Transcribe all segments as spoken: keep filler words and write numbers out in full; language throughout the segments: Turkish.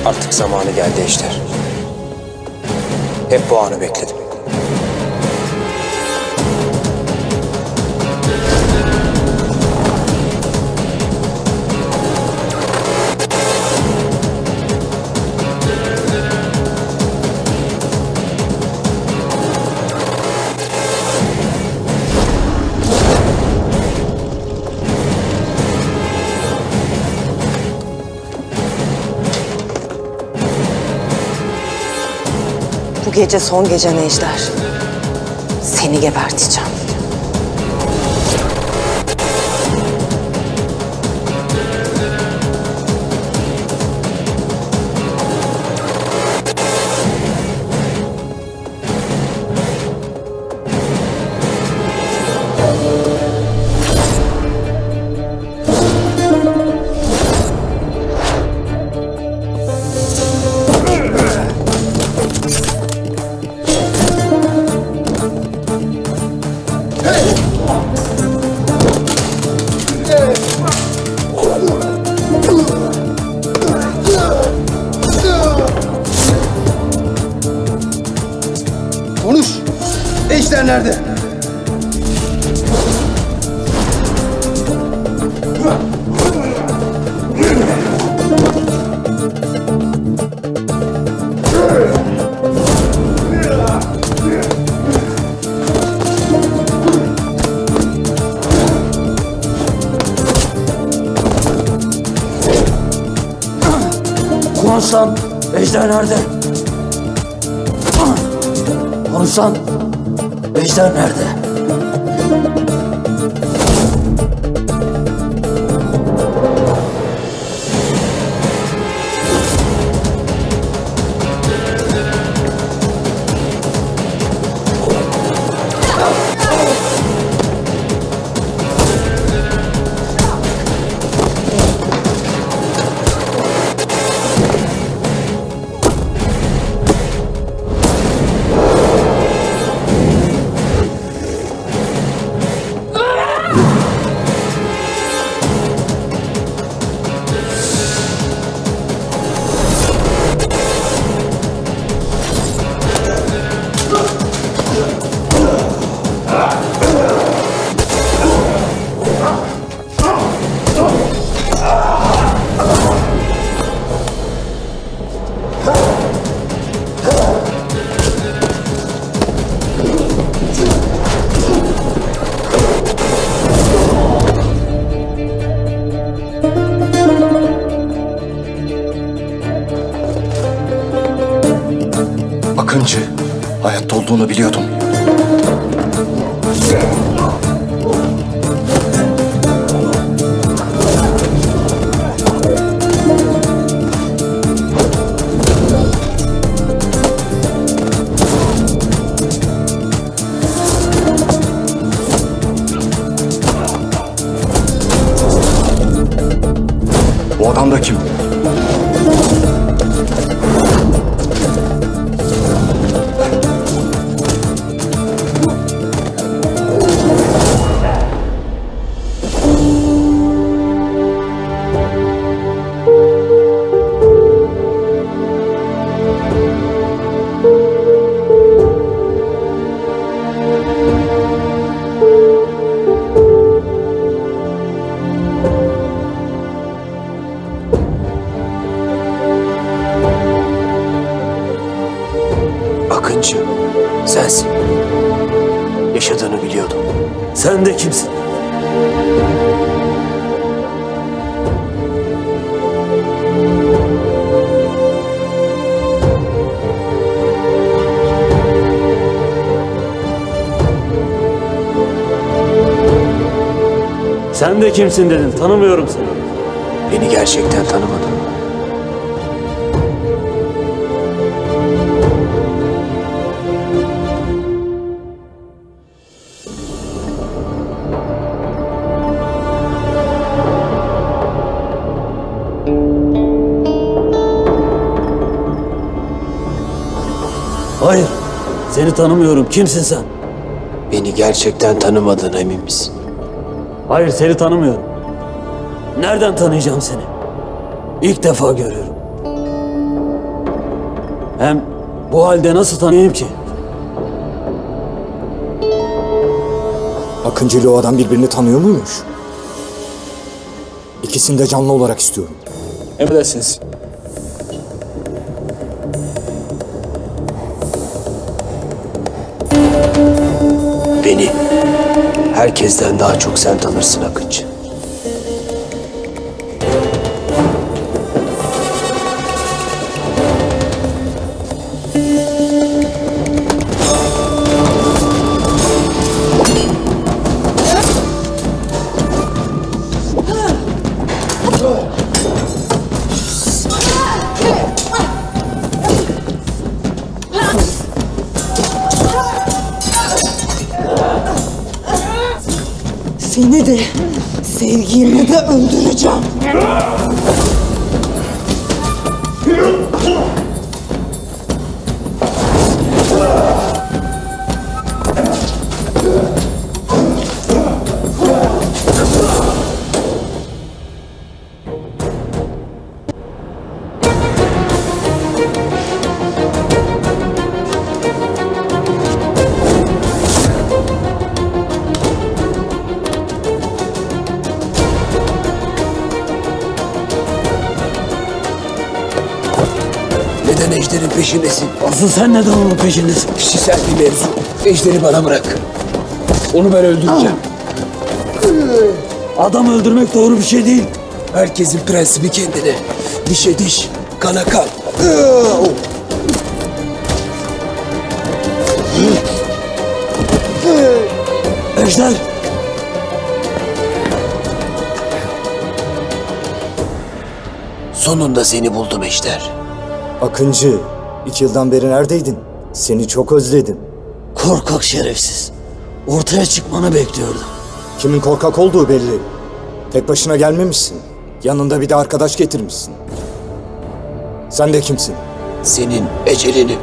Artık zamanı geldi Ejder. Hep bu anı bekledim. Bu gece son gecen Ejder. Seni geberteceğim. Konuş! Ejder nerede? Konuş lan! Ejder nerede? Konuş lan! Ejder nerede? Akıncı, hayatta olduğunu biliyordum. Bu adam da kim? Akıncı, sensin. Yaşadığını biliyordum. Sen de kimsin? Sen de kimsin dedim. Tanımıyorum seni. Beni gerçekten tanımadın. Hayır. Seni tanımıyorum. Kimsin sen? Beni gerçekten tanımadığına emin misin? Hayır, seni tanımıyorum. Nereden tanıyacağım seni? İlk defa görüyorum. Hem bu halde nasıl tanıyayım ki? Akıncı ile o adam birbirini tanıyor muymuş? İkisini de canlı olarak istiyorum. Emredersiniz. Beni herkesten daha çok sen tanırsın Akıncı. Seni de, sevgilini de öldüreceğim. Neden Ejder'in peşindesin? Asıl sen neden onun peşindesin? Kişisel bir mevzu. Ejder'i bana bırak. Onu ben öldüreceğim. Adam öldürmek doğru bir şey değil. Herkesin prensibi kendine. Dişe diş, kana kan. Ejder! Sonunda seni buldum Ejder. Akıncı, iki yıldan beri neredeydin? Seni çok özledim. Korkak şerefsiz. Ortaya çıkmanı bekliyordum. Kimin korkak olduğu belli. Tek başına gelmemişsin. Yanında bir de arkadaş getirmişsin. Sen de kimsin? Senin ecelini.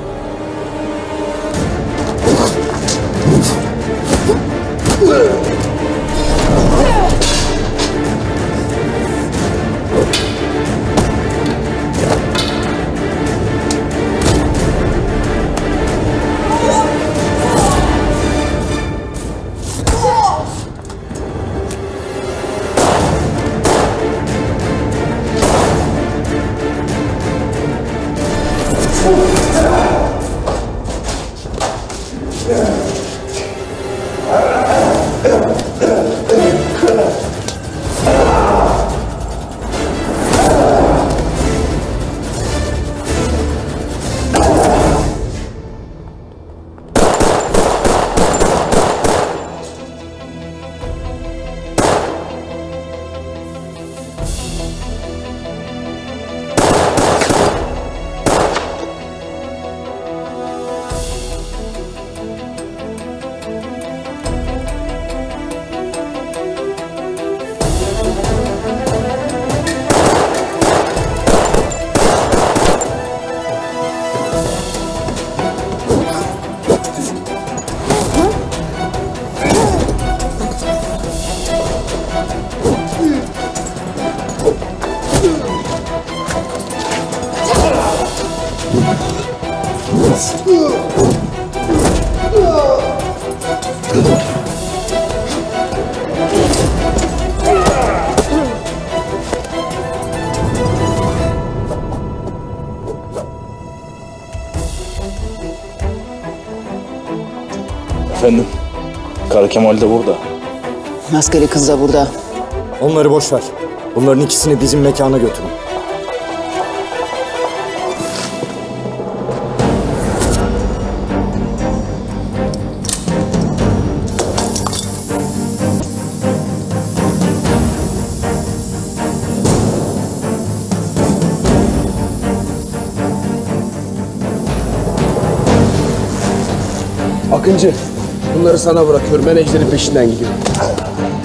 Efendim, Kara Kemal de burada. Maskeli kız da burada. Onları boş ver. Bunların ikisini bizim mekana götürün. Akıncı, bunları sana bırakıyorum. Ben Ejder'in peşinden gidiyorum.